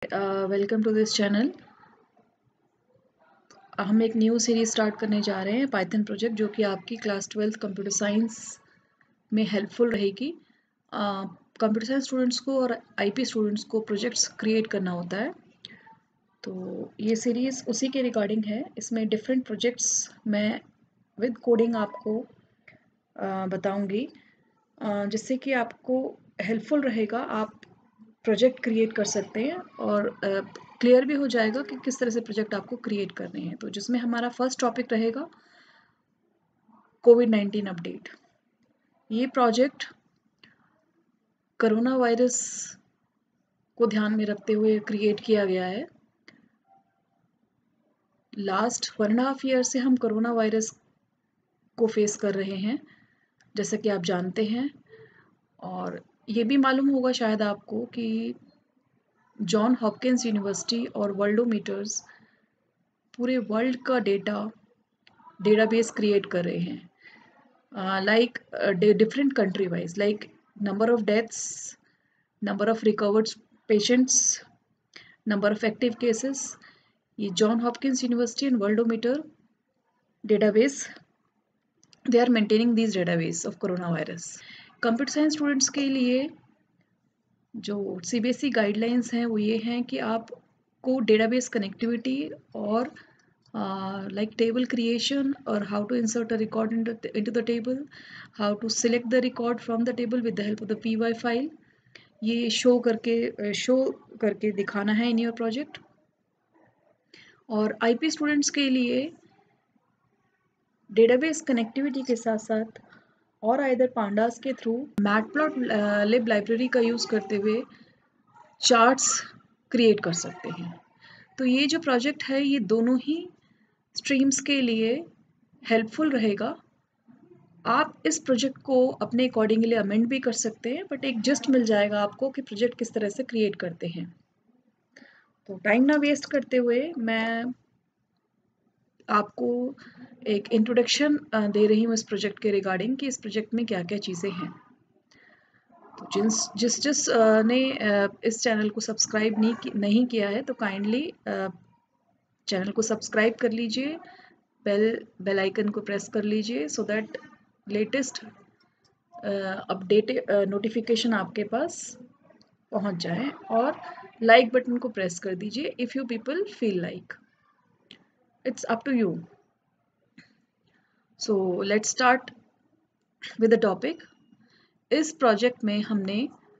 Welcome to this channel. हम एक new series start करने जा रहे हैं पाइथन प्रोजेक्ट, जो कि आपकी क्लास 12th कंप्यूटर साइंस में हेल्पफुल रहेगी। कंप्यूटर साइंस स्टूडेंट्स को और आईपी स्टूडेंट्स को प्रोजेक्ट्स क्रिएट करना होता है, तो ये सीरीज़ उसी के रिगार्डिंग है। इसमें डिफरेंट प्रोजेक्ट्स मैं विद कोडिंग आपको बताऊंगी, जिससे कि आपको हेल्पफुल रहेगा। आप प्रोजेक्ट क्रिएट कर सकते हैं और क्लियर भी हो जाएगा कि किस तरह से प्रोजेक्ट आपको क्रिएट करने हैं। तो जिसमें हमारा फर्स्ट टॉपिक रहेगा कोविड-19 अपडेट। ये प्रोजेक्ट कोरोना वायरस को ध्यान में रखते हुए क्रिएट किया गया है। लास्ट 1.5 ईयर से हम कोरोना वायरस को फेस कर रहे हैं, जैसा कि आप जानते हैं। और ये भी मालूम होगा शायद आपको कि जॉन हॉपकिंस यूनिवर्सिटी और वर्ल्डोमीटर्स पूरे वर्ल्ड का डेटाबेस क्रिएट कर रहे हैं, like different country wise, like number of deaths, number of recovered patients, number of active cases. ये John Hopkins University and Worldometer database, they are maintaining this database of corona virus. Computer science students के लिए जो CBSE guidelines हैं वो ये हैं कि आपको डेटाबेस कनेक्टिविटी और like table creation or how to insert a record into the table, how to select the record from the table with the help of the py file, ये show करके दिखाना है इन योर प्रोजेक्ट। और IP students के लिए database connectivity के साथ साथ और आइदर पांडास के थ्रू मैटप्लॉटलिब लाइब्रेरी का यूज़ करते हुए चार्ट्स क्रिएट कर सकते हैं। तो ये जो प्रोजेक्ट है ये दोनों ही स्ट्रीम्स के लिए हेल्पफुल रहेगा। आप इस प्रोजेक्ट को अपने अकॉर्डिंगली अमेंड भी कर सकते हैं, बट एक जस्ट मिल जाएगा आपको कि प्रोजेक्ट किस तरह से क्रिएट करते हैं। तो टाइम ना वेस्ट करते हुए मैं आपको एक इंट्रोडक्शन दे रही हूँ इस प्रोजेक्ट के रिगार्डिंग कि इस प्रोजेक्ट में क्या क्या चीज़ें हैं। तो जिस ने इस चैनल को सब्सक्राइब नहीं किया है तो काइंडली चैनल को सब्सक्राइब कर लीजिए, बेल आइकन को प्रेस कर लीजिए, so that latest update notification आपके पास पहुंच जाए। और लाइक बटन को प्रेस कर दीजिए if you people feel like, it's up to you. So let's start with the topic. इस प्रोजेक्ट में हमने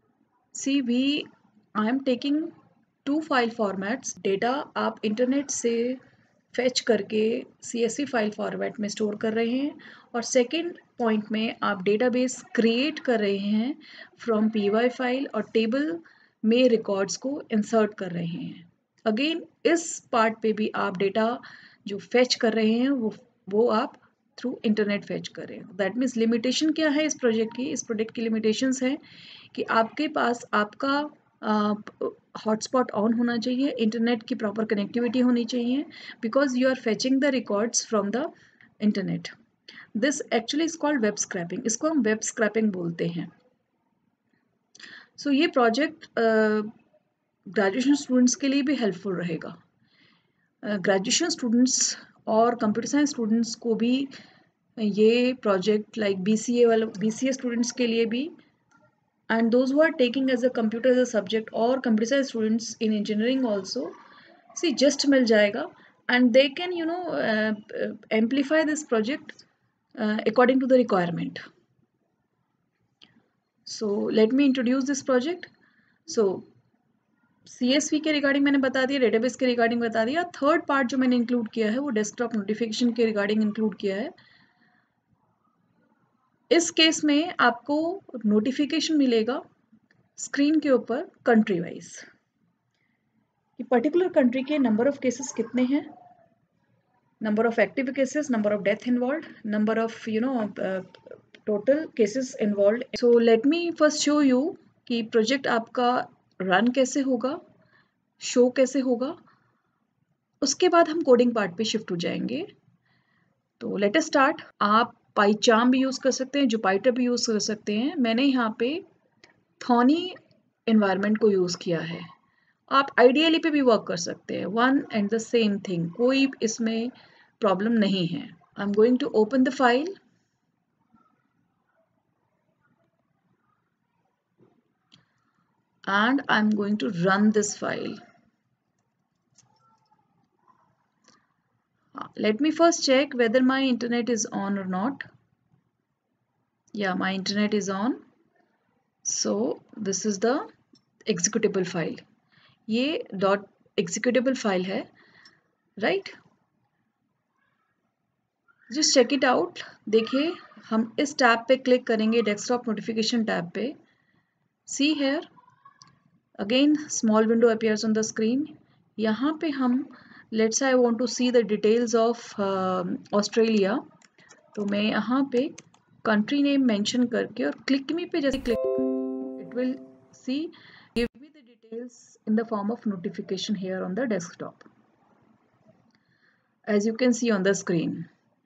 I am taking 2 file formats. Data आप इंटरनेट से फेच करके CSV फाइल फॉर्मेट में स्टोर कर रहे हैं, और सेकंड पॉइंट में आप डेटाबेस क्रिएट कर रहे हैं फ्रॉम PY फाइल और टेबल में रिकॉर्ड्स को इंसर्ट कर रहे हैं। अगेन इस पार्ट पे भी आप डेटा जो फेच कर रहे हैं वो आप थ्रू इंटरनेट फेच कर रहे हैं। दैट मीन्स लिमिटेशन क्या है इस प्रोजेक्ट की? इस प्रोजेक्ट की लिमिटेशंस है कि आपके पास आपका हॉटस्पॉट ऑन होना चाहिए, इंटरनेट की प्रॉपर कनेक्टिविटी होनी चाहिए, because you are fetching the records from the internet. This actually is called web scraping. इसको हम वेब स्क्रैपिंग बोलते हैं। सो ये प्रोजेक्ट ग्रेजुएशन स्टूडेंट्स के लिए भी हेल्पफुल रहेगा। ग्रेजुएशन स्टूडेंट्स और कंप्यूटर साइंस स्टूडेंट्स को भी ये प्रोजेक्ट लाइक BCA स्टूडेंट्स के लिए भी, and those who are taking as a computer as a subject or computer science students in engineering also, see just मिल जाएगा, and they can amplify this project according to the requirement. So let me introduce this project. So CSV के regarding मैंने बता दिया, database के regarding बता दिया। Third part जो मैंने इंक्लूड किया है वो डेस्कटॉप नोटिफिकेशन के रिगार्डिंग इंक्लूड किया है। इस केस में आपको नोटिफिकेशन मिलेगा स्क्रीन के ऊपर कंट्री वाइज, कि पर्टिकुलर कंट्री के नंबर ऑफ केसेस कितने हैं, number of active cases, number of death involve, number of total cases involve. So let me first show you कि प्रोजेक्ट आपका रन कैसे होगा, शो कैसे होगा। उसके बाद हम कोडिंग पार्ट पे शिफ्ट हो जाएंगे। तो लेट अस स्टार्ट। आप पाइचार्म भी यूज़ कर सकते हैं, जुपिटर भी यूज़ कर सकते हैं। मैंने यहाँ पे थॉनी एनवायरनमेंट को यूज़ किया है, आप आइडियली पे भी वर्क कर सकते हैं, one and the same thing, कोई इसमें प्रॉब्लम नहीं है। I am going to open the file and I'm going to run this file. Let me first check whether my internet is on or not. Yeah, my internet is on. So this is the executable file. ये dot executable file है, right? Just check it out. देखिए हम इस tab पे click करेंगे, desktop notification tab पे. See here, again small window appears on the screen. यहाँ पे हम let's say I want to see the details of Australia. तो मैं यहाँ पे कंट्री नेम मेंशन करके और क्लिक मी पे जैसे click, it will see give me the details in the form of notification here on the desktop, as you can see on the screen,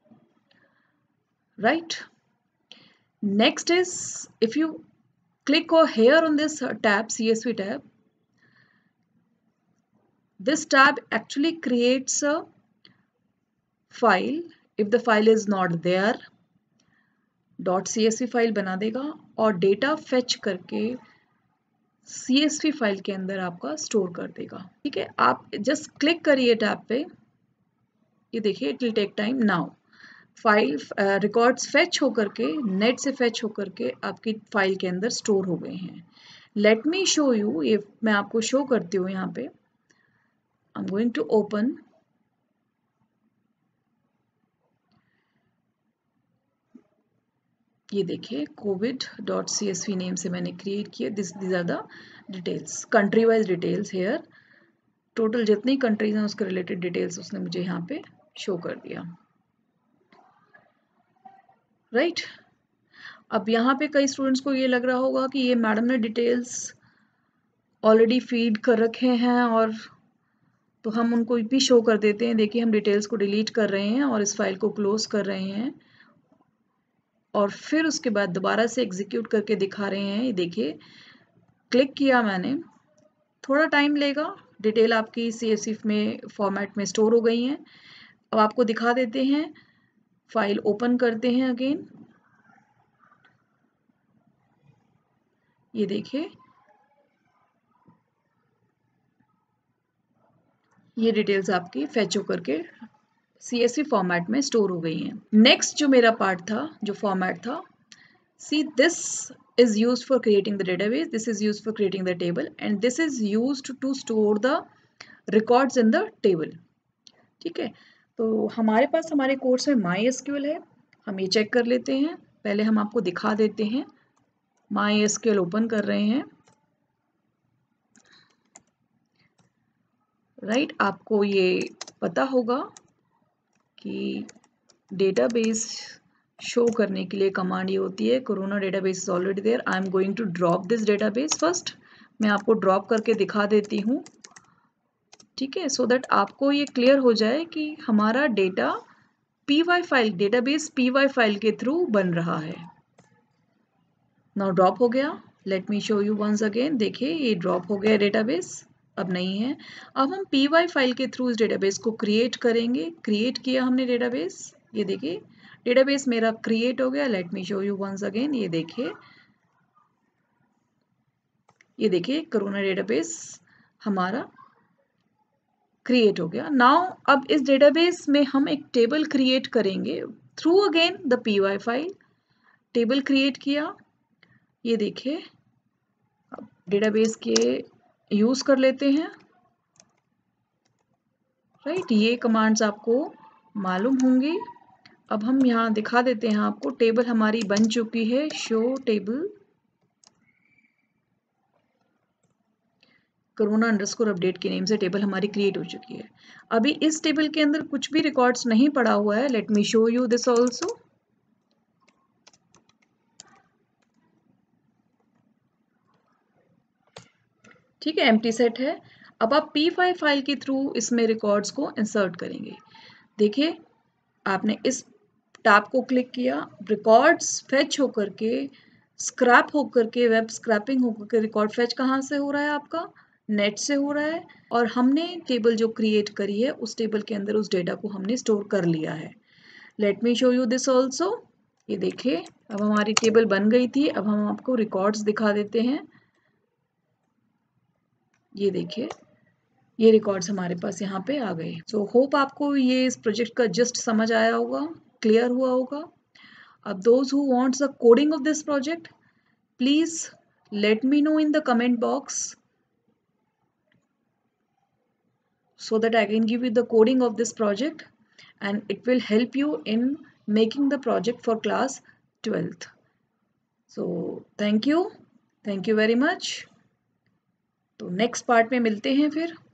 right. Next is if you click or here on this tab, CSV tab, this tab actually creates a file. If the file is not there, .csv file बना देगा और data fetch करके CSV file के अंदर आपका store कर देगा. ठीक है, आप जस्ट क्लिक करिए टैब पे, ये देखिए it will take time. Now file records fetch होकर के, नेट से फेच होकर के आपकी फाइल के अंदर स्टोर हो गए हैं. लेट मी शो यू, ये मैं आपको शो करती हूँ. यहाँ पे I am going to open, ये देखिए covid.csv नेम से मैंने क्रिएट किया. these are the details, country wise details here. Total जितनी कंट्रीज हैं उसके रिलेटेड डिटेल्स उसने मुझे यहाँ पे शो कर दिया, राइट. अब यहाँ पे कई स्टूडेंट्स को ये लग रहा होगा कि ये मैडम ने डिटेल्स ऑलरेडी फीड कर रखे हैं और तो हम उनको भी शो कर देते हैं. देखिए हम डिटेल्स को डिलीट कर रहे हैं और इस फाइल को क्लोज कर रहे हैं और फिर उसके बाद दोबारा से एग्जीक्यूट करके दिखा रहे हैं. ये देखिए क्लिक किया मैंने, थोड़ा टाइम लेगा, डिटेल आपकी CSV में फॉर्मेट में स्टोर हो गई हैं. अब आपको दिखा देते हैं, फाइल ओपन करते हैं अगेन. ये देखिए ये डिटेल्स आपकी फेच होकर के CSV फॉर्मेट में स्टोर हो गई हैं. नेक्स्ट जो मेरा पार्ट था, जो फॉर्मेट था, see this is used for creating the database, this is used for creating the table, and this is used to store the records in the table. ठीक है, तो हमारे पास हमारे कोर्स में MySQL है, हम ये चेक कर लेते हैं. पहले हम आपको दिखा देते हैं. MySQL ओपन कर रहे हैं, राइट. आपको ये पता होगा कि डेटाबेस शो करने के लिए कमांड ये होती है, corona database is already there. I am going to drop this database first. मैं आपको ड्रॉप करके दिखा देती हूँ, ठीक है, सो दैट आपको ये क्लियर हो जाए कि हमारा data py file, database py file के थ्रू बन रहा है. नाउ ड्रॉप हो गया. Let me show you once again. देखिए ये ड्रॉप हो गया डेटाबेस, अब नहीं है. अब हम py फाइल के थ्रू इस डेटाबेस को क्रिएट करेंगे. क्रिएट किया हमने डेटाबेस, ये देखिए डेटाबेस मेरा क्रिएट हो गया. Let me show you once again. ये देखिए कोरोना डेटाबेस हमारा क्रिएट हो गया. नाउ अब इस डेटाबेस में हम एक टेबल क्रिएट करेंगे through again the py file. Table create किया, ये देखिए अब डेटाबेस के यूज कर लेते हैं, राइट. ये कमांड्स आपको मालूम होंगी. अब हम यहाँ दिखा देते हैं आपको, टेबल हमारी बन चुकी है. Show table corona underscore update के नेम से टेबल हमारी क्रिएट हो चुकी है. अभी इस टेबल के अंदर कुछ भी रिकॉर्ड्स नहीं पड़ा हुआ है. Let me show you this also. ठीक है, एम्प्टी सेट है. अब आप py फाइल के थ्रू इसमें रिकॉर्ड्स को इंसर्ट करेंगे. देखिए आपने इस टैब को क्लिक किया, रिकॉर्ड्स फेच होकर के, स्क्रैप होकर के, वेब स्क्रैपिंग होकर के रिकॉर्ड फेच कहाँ से हो रहा है आपका, नेट से हो रहा है और हमने टेबल जो क्रिएट करी है उस टेबल के अंदर उस डेटा को हमने स्टोर कर लिया है। Let me show you this also. ये देखिए अब हमारी टेबल बन गई थी। अब हम आपको रिकॉर्ड्स दिखा देते हैं। ये देखिए ये रिकॉर्ड्स हमारे पास यहाँ पे आ गए। सो होप आपको ये इस प्रोजेक्ट का जस्ट समझ आया होगा, क्लियर हुआ होगा। अब those who wants the coding of this project, please let me know in the comment box so that I can give you the coding of this project and it will help you in making the project for class 12th. So thank you very much. तो next part में मिलते हैं फिर।